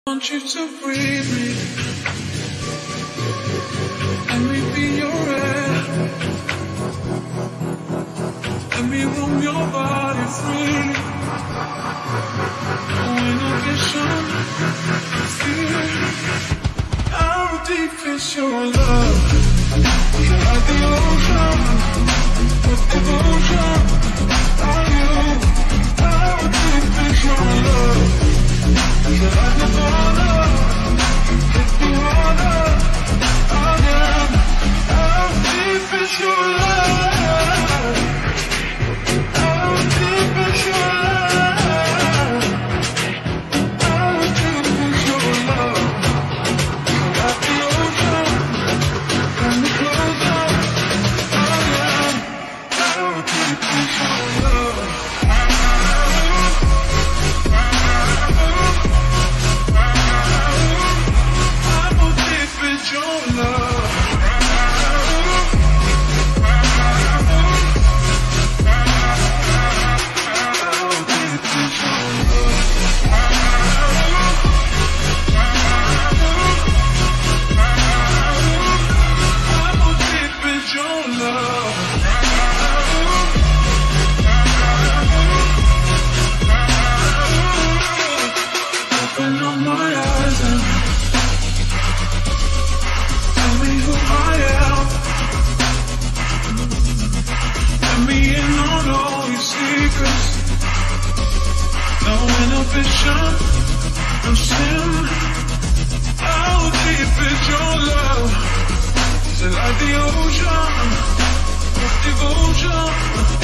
want you to breathe me. Let me be your air. Let me roam your body freely. No inhibition, fear. How deep is your love? Like the ocean, with devotion. Are you? How deep is your love? Like the water, hit the water. Again, how deep is your love? How deep is your love? How deep is your love? Like the ocean, and the closer. Again, how deep is your love? Your love. Open up my eyes and tell me who I am. Let me in on all your secrets. No inhibition, no sin. How deep is your love? Is it like the ocean, with devotion?